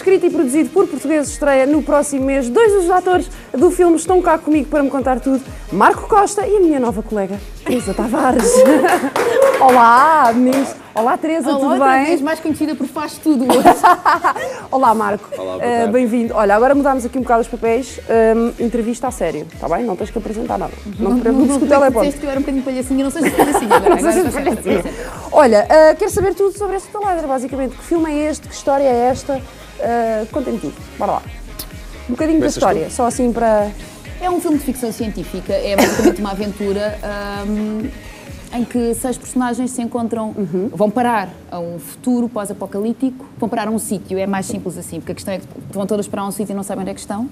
escrito e produzido por portugueses, estreia no próximo mês. Dois dos atores do filme estão cá comigo para me contar tudo. Marco Costa e a minha nova colega, Teresa Tavares. Olá, meninos. Olá, Teresa, olá, tudo bem? Vez mais conhecida por Faz Tudo hoje. Olá, Marco. Olá, bem-vindo. Olha, agora mudámos aqui um bocado os papéis. Entrevista a sério, está bem? Não tens que apresentar nada. Não te preocupes com o telefone. Disseste que eu era um bocadinho palhacinha, não sejas palhacinha agora. Olha, quero saber tudo sobre este Taladra, basicamente. Que filme é este? Que história é esta? Contem-me tudo. Bora lá. Um bocadinho da história, só assim para... É um filme de ficção científica, é basicamente uma aventura em que 6 personagens se encontram, vão parar a um futuro pós-apocalíptico, vão parar a um sítio, é mais simples assim, porque a questão é que vão todas parar a um sítio e não sabem onde é que estão.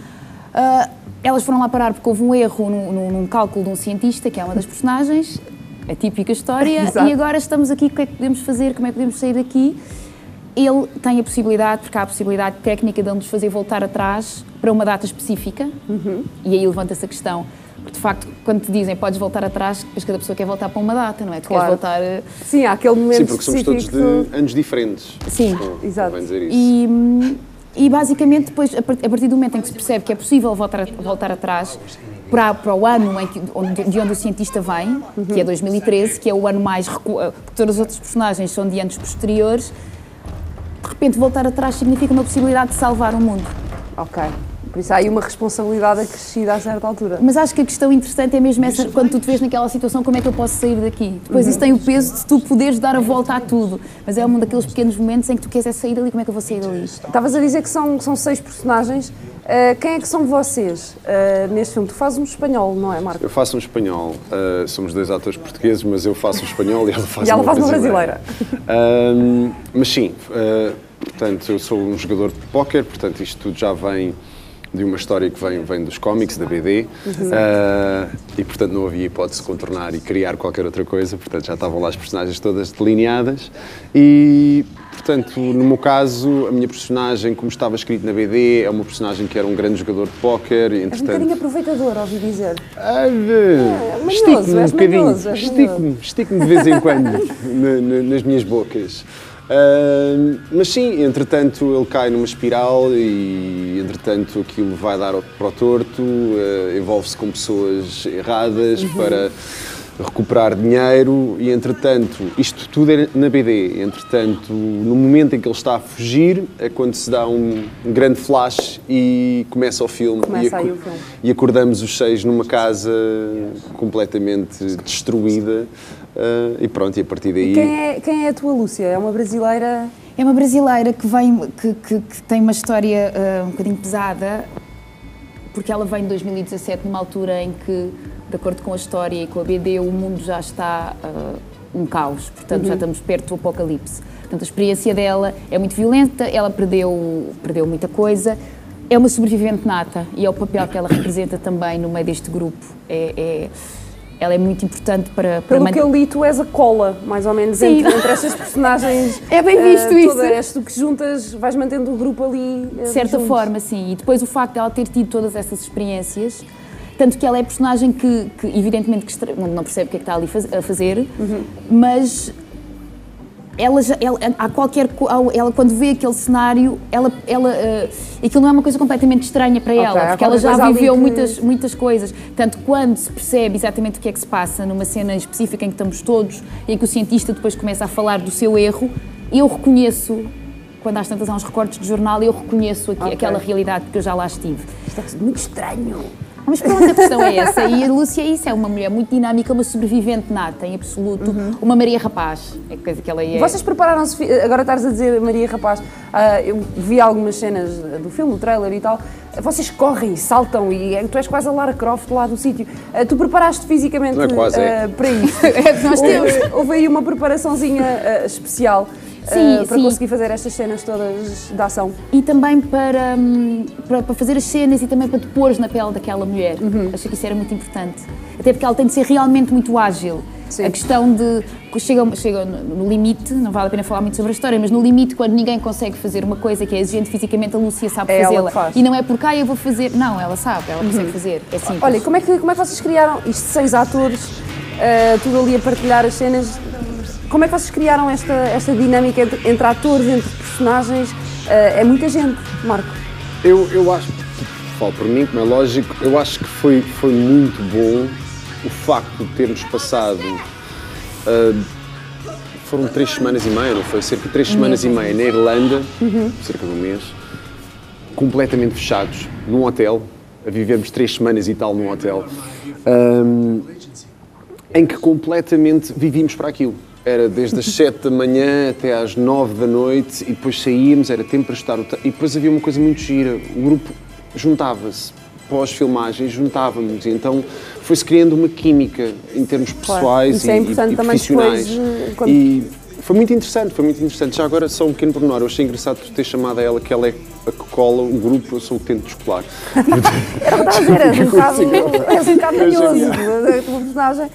Elas foram lá parar porque houve um erro num cálculo de um cientista, que é uma das personagens, a típica história, e agora estamos aqui, o que é que podemos fazer, como é que podemos sair daqui? Ele tem a possibilidade, porque há a possibilidade técnica de nos fazer voltar atrás para uma data específica, e aí levanta-se a questão, porque de facto, quando te dizem podes voltar atrás, depois cada pessoa quer voltar para uma data, não é? Tu queres voltar... Sim, há aquele momento específico. Sim, porque somos todos de anos diferentes. Sim, exato. Dizer isso. E basicamente, depois, a partir do momento em que se percebe que é possível voltar atrás para o ano de onde o cientista vem, que é 2013, que é o ano mais... porque todas as outras personagens são de anos posteriores, de repente voltar atrás significa uma possibilidade de salvar o mundo. Ok. Por isso há aí uma responsabilidade acrescida a certa altura. Mas acho que a questão interessante é mesmo essa, quando tu te vês naquela situação, como é que eu posso sair daqui? Depois isso tem o peso de tu poderes dar a volta a tudo. Mas é um daqueles pequenos momentos em que tu queres sair dali, como é que eu vou sair dali? Estavas a dizer que são 6 personagens. Quem é que são vocês neste filme? Tu fazes um espanhol, não é, Marco? Eu faço um espanhol. Somos 2 atores portugueses, mas eu faço um espanhol e ela faz uma brasileira. Mas sim, portanto, eu sou um jogador de póquer, portanto, isto tudo já vem de uma história que vem dos cómics, da BD, e portanto não havia hipótese de contornar e criar qualquer outra coisa, portanto já estavam lá as personagens todas delineadas e, portanto, no meu caso, a minha personagem, como estava escrito na BD, é uma personagem que era um grande jogador de póquer, entretanto... És um bocadinho aproveitador, ouvi dizer. Estico-me um bocadinho, estico-me de vez em quando nas minhas bocas. Mas sim, entretanto ele cai numa espiral e entretanto aquilo vai dar para o torto, envolve-se com pessoas erradas para recuperar dinheiro e entretanto, isto tudo é na BD, entretanto no momento em que ele está a fugir é quando se dá um grande flash e começa o filme. E acordamos os 6 numa casa completamente destruída. E pronto, e a partir daí... E quem é a tua Lúcia? É uma brasileira? É uma brasileira que tem uma história um bocadinho pesada, porque ela vem de 2017, numa altura em que, de acordo com a história e com a BD, o mundo já está um caos, portanto já estamos perto do apocalipse. Portanto, a experiência dela é muito violenta, ela perdeu muita coisa, é uma sobrevivente nata e é o papel que ela representa também no meio deste grupo. Ela é muito importante para... Pelo que eu li, tu és a cola, mais ou menos, entre estas personagens. É bem visto isso. És tu que juntas, vais mantendo o grupo ali. De certa forma, sim. E depois o facto de ela ter tido todas essas experiências, tanto que ela é a personagem que evidentemente, não percebe o que é que está ali a fazer, mas... Ela quando vê aquele cenário, aquilo não é uma coisa completamente estranha para ela, porque ela já viveu muitas coisas. Tanto quando se percebe exatamente o que é que se passa numa cena específica em que estamos todos e em que o cientista depois começa a falar do seu erro, eu reconheço, quando às tantas há uns recortes de jornal, eu reconheço aquela realidade porque eu já lá estive. Isto é muito estranho. Mas pronto, a questão é essa, e a Lúcia é isso, é uma mulher muito dinâmica, uma sobrevivente nata, em absoluto, uma Maria Rapaz, é coisa que ela é. Vocês prepararam-se, agora estás a dizer Maria Rapaz, eu vi algumas cenas do filme, o trailer e tal, vocês correm, saltam e tu és quase a Lara Croft lá do sítio. Tu preparaste fisicamente para isto? Nós temos. Houve aí uma preparaçãozinha especial. Para conseguir fazer estas cenas todas de ação. E também para fazer as cenas e também para te pôres na pele daquela mulher. Acho que isso era muito importante. Até porque ela tem de ser realmente muito ágil. Sim. A questão de... Chega no limite, não vale a pena falar muito sobre a história, mas no limite, quando ninguém consegue fazer uma coisa que é exigente fisicamente, a Lúcia sabe fazê-la. E não é porque eu vou fazer... Não, ela sabe, ela consegue fazer. É simples. Olha, como é que vocês criaram isto? 6 atores, tudo ali a partilhar as cenas... Como é que vocês criaram esta dinâmica entre atores, entre personagens? É muita gente, Marco. Eu acho, falo por mim, como é lógico, eu acho que foi muito bom o facto de termos passado, foram 3 semanas e meia, não foi? Cerca de 3 semanas e meia na Irlanda, cerca de um mês, completamente fechados, num hotel, a vivermos 3 semanas e tal num hotel, em que completamente vivíamos para aquilo. Era desde as 7 da manhã até às 9 da noite e depois saíamos, era tempo para estar... E depois havia uma coisa muito gira, o grupo juntava-se, pós-filmagem juntávamos e então foi-se criando uma química em termos pessoais e profissionais. Depois, e foi muito interessante. Já agora só um pequeno pormenor, eu achei engraçado tu ter chamado a ela que ela é a que cola o grupo, eu sou o que tento descolar. És um bocado manhoso, a tua personagem.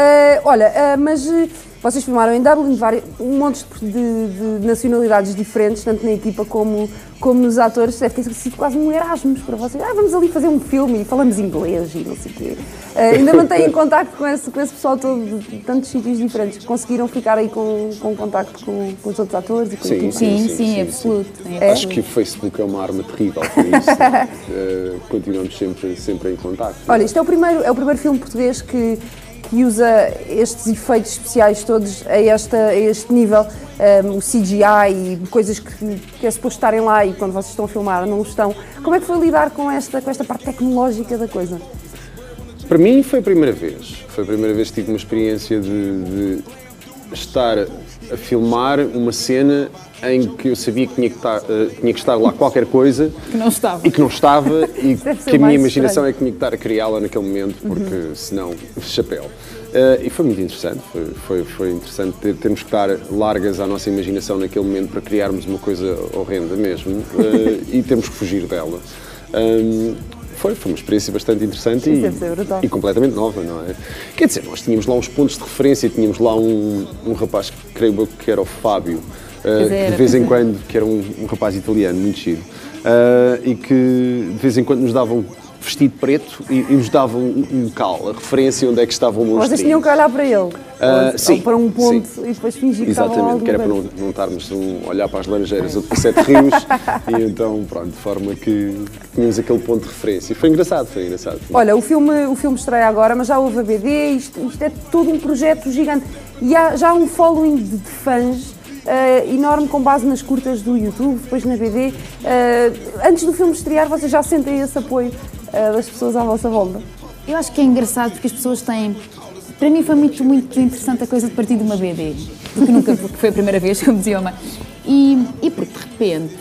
Mas vocês filmaram em Dublin um monte de nacionalidades diferentes, tanto na equipa como nos atores. Deve ter sido quase um Erasmus para vocês. Vamos ali fazer um filme e falamos inglês e não sei o quê. Ainda mantêm contacto com esse pessoal todo de tantos sítios diferentes. Conseguiram ficar aí com contacto com os outros atores e com a equipa? Sim, absoluto. Acho que o Facebook é uma arma terrível por isso. Continuamos sempre em contacto. Olha, isto é o primeiro filme português que usa estes efeitos especiais todos a este nível, o CGI e coisas que é suposto estarem lá e quando vocês estão a filmar não estão. Como é que foi lidar com esta parte tecnológica da coisa? Para mim foi a primeira vez. Foi a primeira vez que tive uma experiência de estar a filmar uma cena em que eu sabia que tinha que estar lá qualquer coisa que não estava e que a minha imaginação é que tinha que estar a criá-la naquele momento, porque senão, chapéu. E foi muito interessante, foi interessante termos que estar largas à nossa imaginação naquele momento para criarmos uma coisa horrenda mesmo e temos que fugir dela. Foi uma experiência bastante interessante e completamente nova, não é? Quer dizer, nós tínhamos lá uns pontos de referência, tínhamos lá um rapaz que creio eu que era o Fábio, que de vez em quando, que era um rapaz italiano, muito giro, e que de vez em quando nos davam vestido preto e nos davam um local, a referência onde é que estava o monstro. Vocês tinham que olhar para ele? Sim. Ou para um ponto e depois fingir que estava lá. Exatamente, que era para não estarmos a olhar para as laranjeiras ou para 7 rios e então, pronto, de forma que tínhamos aquele ponto de referência. E foi engraçado. Olha, o filme estreia agora, mas já houve a BD, isto é todo um projeto gigante e há já um following de fãs enorme com base nas curtas do YouTube, depois na BD. Antes do filme estrear, vocês já sentem esse apoio das pessoas à vossa volta? Eu acho que é engraçado porque as pessoas têm... Para mim foi muito, muito interessante a coisa de partir de uma BD, porque foi a primeira vez, como dizia a mãe. E porque de repente,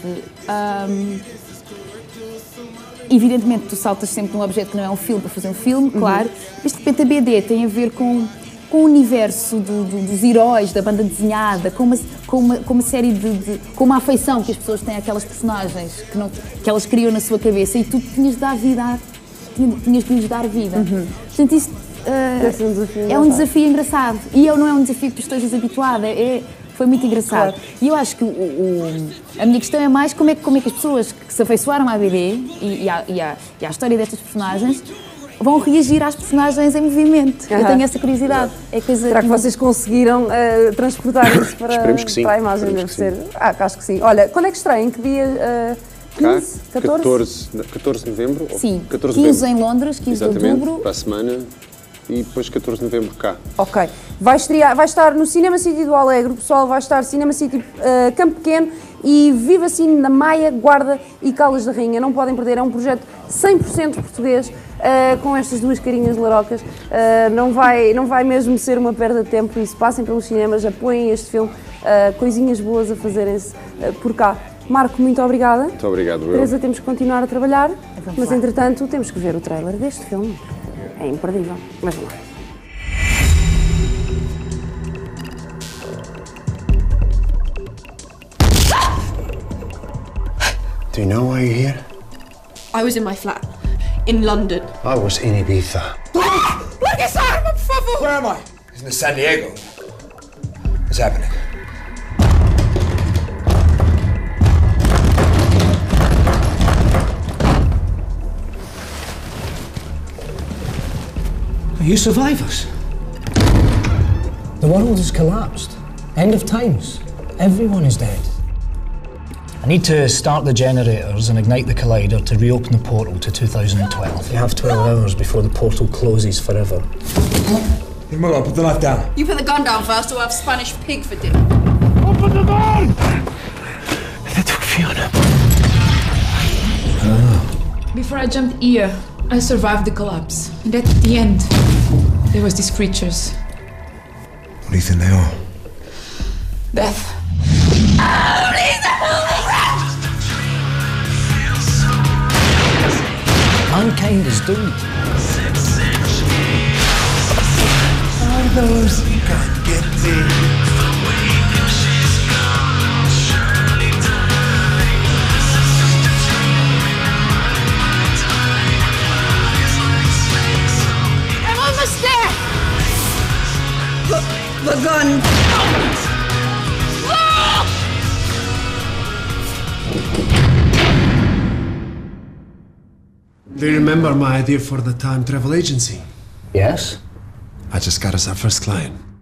evidentemente tu saltas sempre de um objeto que não é um filme para fazer um filme, claro, mas de repente a BD tem a ver com o universo dos heróis, da banda desenhada, com uma série com uma afeição que as pessoas têm àquelas personagens que elas criam na sua cabeça e tu tinhas de lhes dar vida. Portanto, isso é um desafio engraçado e não é um desafio que tu estejas habituada, foi muito engraçado. Claro. E eu acho que a minha questão é mais como é que as pessoas que se afeiçoaram à BD e à história destas personagens vão reagir às personagens em movimento. Eu tenho essa curiosidade. Será que vocês conseguiram transportar isso para a imagem? Deve ser. Acho que sim. Olha, quando é que estreia? Em que dia? 15? 14 de novembro? Sim, 14 15 em Londres, 15 Exatamente, de outubro. Para a semana. E depois 14 de novembro cá. Ok. Vai estar no Cinema City do Alegre, o pessoal vai estar Cinema City Campo Pequeno e Viva Cine na Maia, Guarda e Caldas da Rainha. Não podem perder, é um projeto 100% português, com estas duas carinhas larocas. Não vai mesmo ser uma perda de tempo, por isso passem pelos cinemas, apoiem este filme, coisinhas boas a fazerem-se por cá. Marco, muito obrigada. Muito obrigado, Teresa, temos que continuar a trabalhar, mas entretanto temos que ver o trailer deste filme. É imperdível, mas vamos lá. Do you know why you're here? I was in my flat, in London. I was in Ibiza. ¡Largues arma, por favor! Where am I? In San Diego. What's happening? Are you survivors? The world has collapsed. End of times. Everyone is dead. I need to start the generators and ignite the collider to reopen the portal to 2012. You have 12 hours before the portal closes forever. Hey, Mother, put the knife down. You put the gun down first, or we'll have Spanish pig for dinner. Open the door! They took Fiona. Before I jumped here, I survived the collapse. And at the end, there was these creatures. What do you think they are? Death. Mankind is doomed. Are those you can't get to? I'm almost there! The gun! Do you remember my idea for the time travel agency? Yes? I just got us our first client.